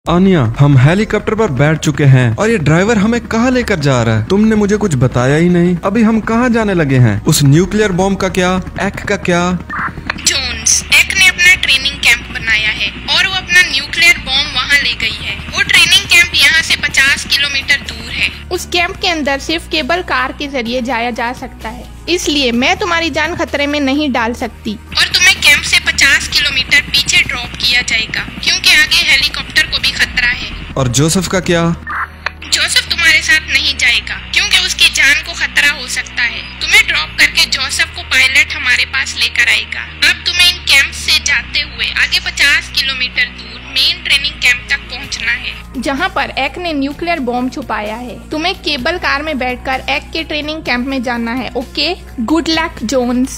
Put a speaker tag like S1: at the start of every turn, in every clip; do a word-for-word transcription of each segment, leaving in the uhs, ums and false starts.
S1: आनिया, हम हेलीकॉप्टर पर बैठ चुके हैं और ये ड्राइवर हमें कहाँ लेकर जा रहा है? तुमने मुझे कुछ बताया ही नहीं। अभी हम कहाँ जाने लगे हैं? उस न्यूक्लियर बॉम्ब का क्या? एक्ट का क्या?
S2: जोन्स, एक्ट ने अपना ट्रेनिंग कैंप बनाया है और वो अपना न्यूक्लियर बॉम्ब वहाँ ले गई है। वो ट्रेनिंग कैंप यहाँ से पचास किलोमीटर दूर है।
S3: उस कैंप के अंदर सिर्फ केबल कार के जरिए जाया जा सकता है, इसलिए मैं तुम्हारी जान खतरे में नहीं डाल सकती।
S2: और तुम्हें कैंप से पचास किलोमीटर पीछे ड्रॉप किया जाएगा क्योंकि आगे हेलीकॉप्टर को भी खतरा है।
S1: और जोसेफ का क्या?
S2: जोसेफ तुम्हारे साथ नहीं जाएगा क्योंकि उसकी जान को खतरा हो सकता है। तुम्हें ड्रॉप करके जोसेफ को पायलट हमारे पास लेकर आएगा। अब तुम्हें इन कैंप से जाते हुए आगे पचास किलोमीटर दूर मेन ट्रेनिंग कैंप तक पहुंचना है,
S3: जहां पर एक ने न्यूक्लियर बॉम्ब छुपाया है। तुम्हें केबल कार में बैठकर एक के ट्रेनिंग कैंप में जाना है। Okay, good luck Jones.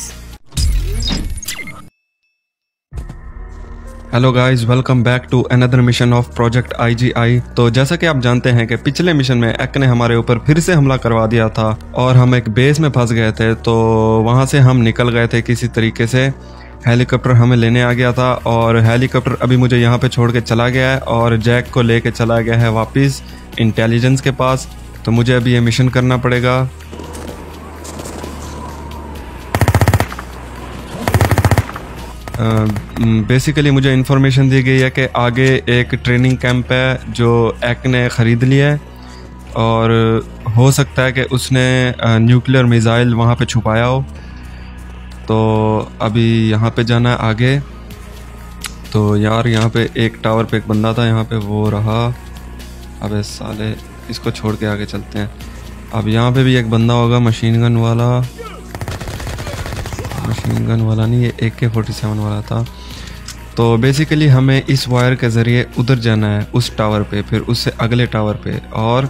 S1: Hello guys, welcome back to another mission of project I G I. तो जैसा कि आप जानते हैं कि पिछले मिशन में एक ने हमारे ऊपर फिर से हमला करवा दिया था और हम एक बेस में फंस गए थे। तो वहां से हम निकल गए थे किसी तरीके से। हेलीकॉप्टर हमें लेने आ गया था और हेलीकॉप्टर अभी मुझे यहाँ पे छोड़ के चला गया है और जैक को लेके चला गया है वापस इंटेलिजेंस के पास। तो मुझे अभी ये मिशन करना पड़ेगा। बेसिकली uh, मुझे इन्फॉर्मेशन दी गई है कि आगे एक ट्रेनिंग कैंप है जो एक ने ख़रीद लिया है और हो सकता है कि उसने न्यूक्लियर मिसाइल वहाँ पे छुपाया हो। तो अभी यहाँ पे जाना है आगे। तो यार यहाँ पे एक टावर पे एक बंदा था, यहाँ पे वो रहा। अबे साले, इसको छोड़ के आगे चलते हैं। अब यहाँ पे भी एक बंदा होगा मशीन गन वाला। मशीन गन वाला नहीं, ये ए के फोर्टी सेवन वाला था। तो बेसिकली हमें इस वायर के ज़रिए उधर जाना है उस टावर पे, फिर उससे अगले टावर पे और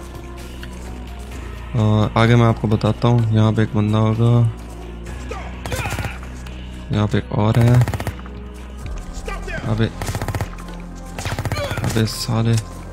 S1: आ, आगे मैं आपको बताता हूँ। यहाँ पे एक बंदा होगा, यहाँ पे एक और है। अबे अबे साले,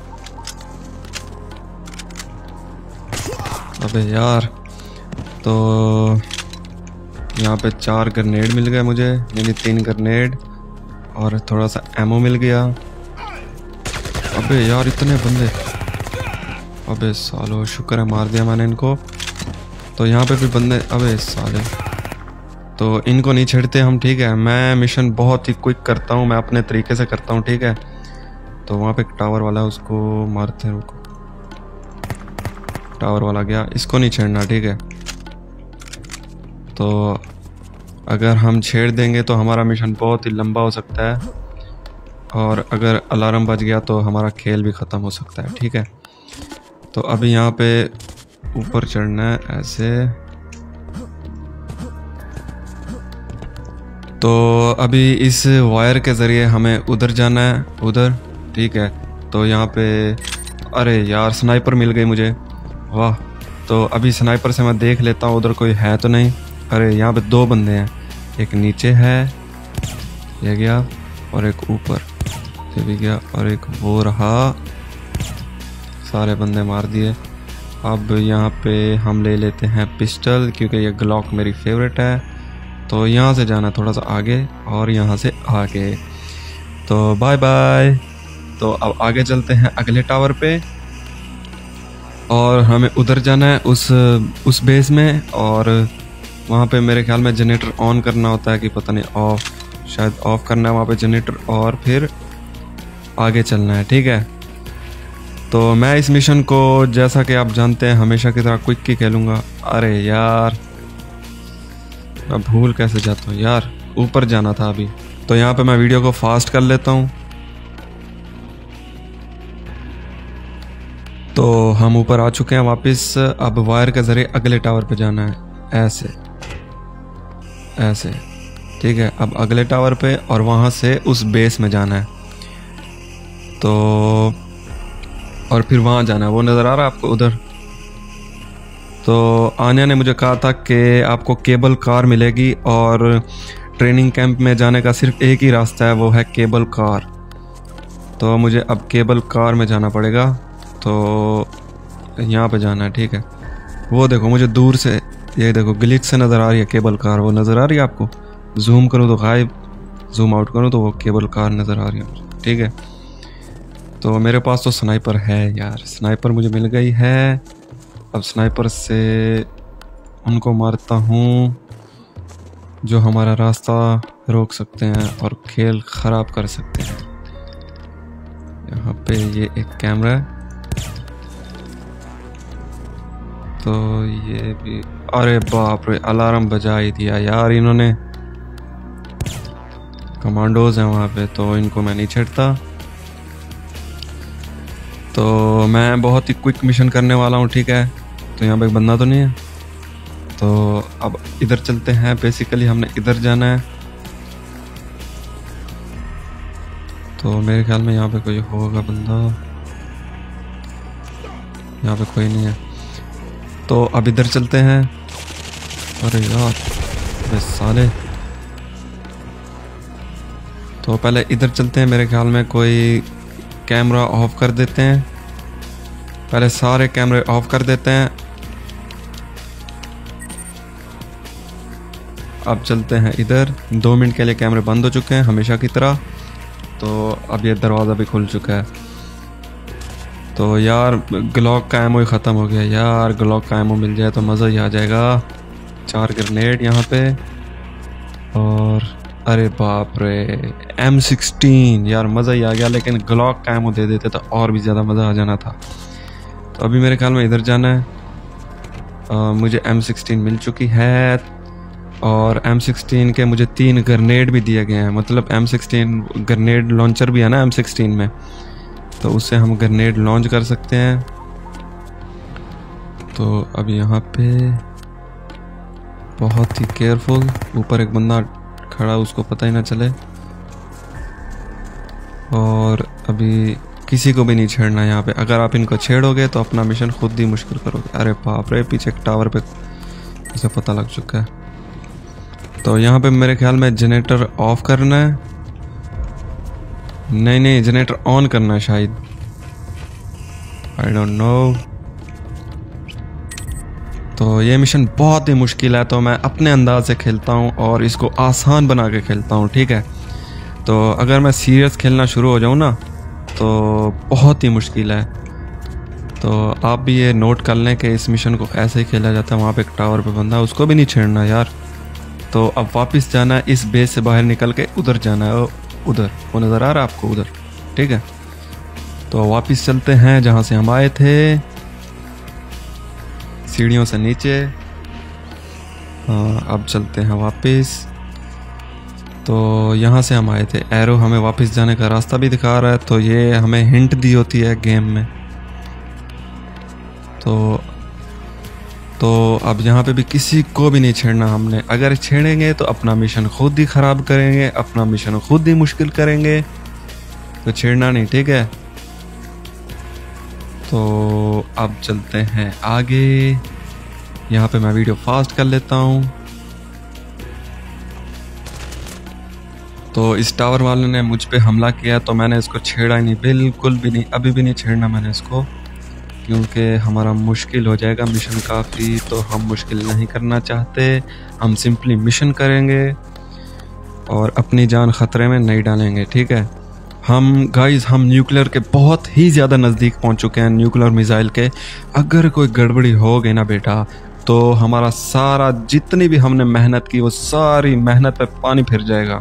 S1: अबे यार। तो यहाँ पे चार ग्रेनेड मिल गए मुझे, यानी तीन ग्रेनेड और थोड़ा सा एमो मिल गया। अबे यार इतने बंदे, अबे सालो, शुक्र है मार दिया मैंने इनको। तो यहाँ पे भी बंदे, अबे साले। तो इनको नहीं छेड़ते हम, ठीक है। मैं मिशन बहुत ही क्विक करता हूँ, मैं अपने तरीके से करता हूँ, ठीक है। तो वहाँ पे एक टावर वाला है, उसको मारते हैं। रुको, टावर वाला गया, इसको नहीं छेड़ना, ठीक है। तो अगर हम छेड़ देंगे तो हमारा मिशन बहुत ही लंबा हो सकता है और अगर अलार्म बज गया तो हमारा खेल भी ख़त्म हो सकता है, ठीक है। तो अभी यहाँ पे ऊपर चढ़ना है ऐसे। तो अभी इस वायर के ज़रिए हमें उधर जाना है, उधर, ठीक है। तो यहाँ पे, अरे यार स्नाइपर मिल गई मुझे, वाह। तो अभी स्नाइपर से मैं देख लेता हूँ उधर कोई है तो नहीं। अरे यहाँ पे दो बंदे हैं, एक नीचे है, ये गया, और एक ऊपर, ये भी गया, और एक वो रहा। सारे बंदे मार दिए। अब यहाँ पे हम ले लेते हैं पिस्टल क्योंकि ये ग्लॉक मेरी फेवरेट है। तो यहाँ से जाना थोड़ा सा आगे और यहाँ से आगे। तो बाय बाय। तो अब आगे चलते हैं अगले टावर पे और हमें उधर जाना है उस उस बेस में। और वहाँ पे मेरे ख्याल में जनरेटर ऑन करना होता है कि पता नहीं, ऑफ, शायद ऑफ करना है वहाँ पे जनरेटर और फिर आगे चलना है, ठीक है। तो मैं इस मिशन को, जैसा कि आप जानते हैं, हमेशा की तरह क्विक ही खेलूँगा। अरे यार, मैं भूल कैसे जाता हूँ यार, ऊपर जाना था अभी। तो यहाँ पे मैं वीडियो को फास्ट कर लेता हूँ। तो हम ऊपर आ चुके हैं वापस। अब वायर के ज़रिए अगले टावर पे जाना है, ऐसे ऐसे, ठीक है। अब अगले टावर पे और वहाँ से उस बेस में जाना है। तो और फिर वहाँ जाना है, वो नज़र आ रहा है आपको उधर। तो आन्या ने मुझे कहा था कि आपको केबल कार मिलेगी और ट्रेनिंग कैंप में जाने का सिर्फ एक ही रास्ता है, वो है केबल कार। तो मुझे अब केबल कार में जाना पड़ेगा। तो यहाँ पे जाना है, ठीक है। वो देखो, मुझे दूर से, ये देखो ग्लिच से नज़र आ रही है केबल कार, वो नज़र आ रही है आपको। जूम करूँ तो गायब, जूम आउट करूँ तो वो केबल कार नज़र आ रही है, ठीक है। तो मेरे पास तो स्नाइपर है यार, स्नाइपर मुझे मिल गई है। अब स्नाइपर से उनको मारता हूँ जो हमारा रास्ता रोक सकते हैं और खेल ख़राब कर सकते हैं। यहाँ पे ये एक कैमरा है, तो ये भी, अरे बाप रे, अलार्म बजा ही दिया यार इन्होंने। कमांडोज हैं वहाँ पे, तो इनको मैं नहीं छेड़ता। तो मैं बहुत ही क्विक मिशन करने वाला हूँ, ठीक है। तो यहाँ पे एक बंदा तो नहीं है, तो अब इधर चलते हैं। बेसिकली हमने इधर जाना है, तो मेरे ख्याल में यहाँ पे कोई होगा बंदा। यहाँ पे कोई नहीं है, तो अब इधर चलते हैं। अरे यार बस साले, तो पहले इधर चलते हैं। मेरे ख्याल में कोई कैमरा ऑफ कर देते हैं, पहले सारे कैमरे ऑफ कर देते हैं। अब चलते हैं इधर। दो मिनट के लिए कैमरे बंद हो चुके हैं हमेशा की तरह, तो अब ये दरवाज़ा भी खुल चुका है। तो यार ग्लॉक का एमो ही ख़त्म हो गया यार, ग्लॉक का एमो मिल जाए तो मज़ा ही आ जाएगा। चार ग्रेनेड यहाँ पे, और अरे बाप रे एम सिक्सटीन, यार मज़ा ही आ गया। लेकिन ग्लॉक का एमो दे देते तो और भी ज़्यादा मज़ा आ जाना था। तो अभी मेरे ख्याल में इधर जाना है। आ, मुझे एम सिक्सटीन मिल चुकी है, और एम सिक्सटीन के मुझे तीन ग्रेनेड भी दिए गए हैं। मतलब एम सिक्सटीन ग्रेनेड लॉन्चर भी है ना एम सिक्सटीन में, तो उससे हम ग्रेनेड लॉन्च कर सकते हैं। तो अब यहाँ पे बहुत ही केयरफुल, ऊपर एक बंदा खड़ा, उसको पता ही ना चले। और अभी किसी को भी नहीं छेड़ना यहाँ पे। अगर आप इनको छेड़ोगे तो अपना मिशन खुद ही मुश्किल करोगे। अरे बाप रे, पीछे एक टावर पे इसे पता लग चुका है। तो यहाँ पे मेरे ख्याल में जनरेटर ऑफ करना है, नहीं नहीं जनरेटर ऑन करना है शायद, आई डोंट नो। तो ये मिशन बहुत ही मुश्किल है, तो मैं अपने अंदाज से खेलता हूँ और इसको आसान बना के खेलता हूँ, ठीक है। तो अगर मैं सीरियस खेलना शुरू हो जाऊँ ना तो बहुत ही मुश्किल है। तो आप भी ये नोट कर लें कि इस मिशन को ऐसे ही खेला जाता है। वहाँ पे एक टावर पे बंदा है, उसको भी नहीं छेड़ना यार। तो अब वापस जाना है, इस बेस से बाहर निकल के उधर जाना है, उधर वो नज़र आ रहा है आपको उधर, ठीक है। तो वापस चलते हैं जहाँ से हम आए थे, सीढ़ियों से नीचे। हाँ अब चलते हैं वापस। तो यहाँ से हम आए थे, एरो हमें वापस जाने का रास्ता भी दिखा रहा है, तो ये हमें हिंट दी होती है गेम में। तो तो अब यहाँ पे भी किसी को भी नहीं छेड़ना हमने। अगर छेड़ेंगे तो अपना मिशन खुद ही ख़राब करेंगे, अपना मिशन खुद ही मुश्किल करेंगे, तो छेड़ना नहीं, ठीक है। तो अब चलते हैं आगे। यहाँ पे मैं वीडियो फास्ट कर लेता हूँ। तो इस टावर वाले ने मुझ पे हमला किया, तो मैंने इसको छेड़ा ही नहीं, बिल्कुल भी नहीं, अभी भी नहीं छेड़ना मैंने इसको, क्योंकि हमारा मुश्किल हो जाएगा मिशन काफ़ी। तो हम मुश्किल नहीं करना चाहते, हम सिंपली मिशन करेंगे और अपनी जान ख़तरे में नहीं डालेंगे, ठीक है। हम गाइस हम न्यूक्लियर के बहुत ही ज़्यादा नज़दीक पहुंच चुके हैं, न्यूक्लियर मिसाइल के। अगर कोई गड़बड़ी हो गई ना बेटा, तो हमारा सारा जितनी भी हमने मेहनत की वो सारी मेहनत पे पानी फिर जाएगा।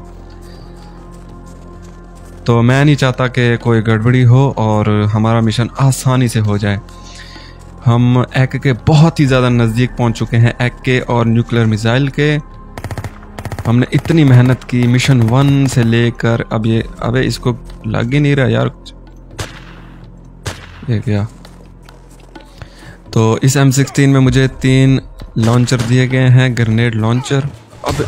S1: तो मैं नहीं चाहता कि कोई गड़बड़ी हो और हमारा मिशन आसानी से हो जाए। हम एक के बहुत ही ज़्यादा नज़दीक पहुंच चुके हैं, एक के और न्यूक्लियर मिसाइल के। हमने इतनी मेहनत की मिशन वन से लेकर अब ये, अबे इसको लग ही नहीं रहा यार कुछ, ये क्या। तो इस एम सिक्सटीन में मुझे तीन लॉन्चर दिए गए हैं, ग्रेनेड लॉन्चर। अब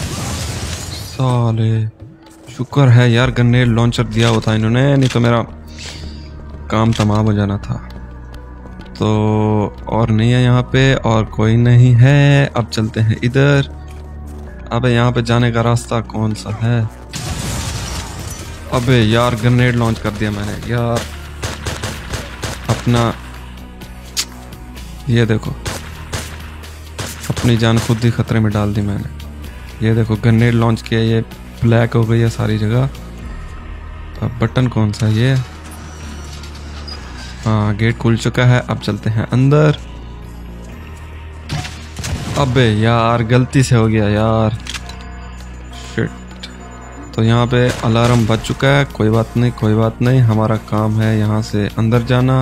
S1: साले शुक्र है यार ग्रेनेड लॉन्चर दिया होता इन्होंने, नहीं तो मेरा काम तमाम हो जाना था। तो और नहीं है यहाँ पे, और कोई नहीं है। अब चलते हैं इधर। अबे यहाँ पे जाने का रास्ता कौन सा है? अबे यार ग्रेनेड लॉन्च कर दिया मैंने यार, अपना ये देखो, अपनी जान खुद ही खतरे में डाल दी मैंने। ये देखो ग्रेनेड लॉन्च किया, ये ब्लैक हो गई है सारी जगह। अब बटन कौन सा ये? हाँ गेट खुल चुका है, अब चलते हैं अंदर। अबे यार गलती से हो गया यार, शिट। तो यहाँ पे अलार्म बज चुका है, कोई बात नहीं कोई बात नहीं, हमारा काम है यहाँ से अंदर जाना।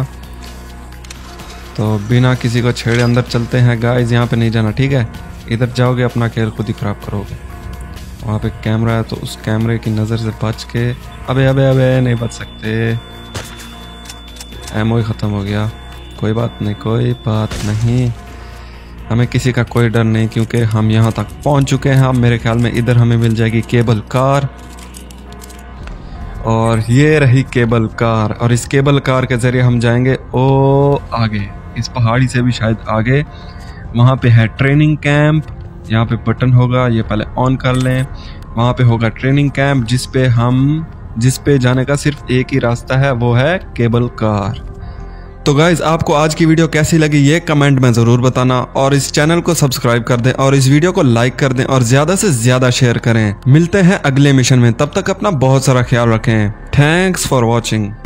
S1: तो बिना किसी को छेड़े अंदर चलते हैं गाइस, यहाँ पे नहीं जाना ठीक है। इधर जाओगे अपना खेल खुद ही खराब करोगे। वहाँ पे कैमरा है तो उस कैमरे की नज़र से बच के, अबे अबे अबे नहीं बच सकते, एमओ ही ख़त्म हो गया। कोई बात नहीं कोई बात नहीं, हमें किसी का कोई डर नहीं क्योंकि हम यहाँ तक पहुँच चुके हैं। अब मेरे ख्याल में इधर हमें मिल जाएगी केबल कार, और ये रही केबल कार। और इस केबल कार के ज़रिए हम जाएंगे ओ आगे, इस पहाड़ी से भी शायद आगे। वहाँ पे है ट्रेनिंग कैंप, यहाँ पे बटन होगा, ये पहले ऑन कर लें। वहाँ पे होगा ट्रेनिंग कैंप जिस पे हम जिस पे जाने का सिर्फ एक ही रास्ता है, वो है केबल कार। तो गाइज आपको आज की वीडियो कैसी लगी ये कमेंट में ज़रूर बताना, और इस चैनल को सब्सक्राइब कर दें और इस वीडियो को लाइक कर दें और ज़्यादा से ज़्यादा शेयर करें। मिलते हैं अगले मिशन में, तब तक अपना बहुत सारा ख्याल रखें। Thanks for watching.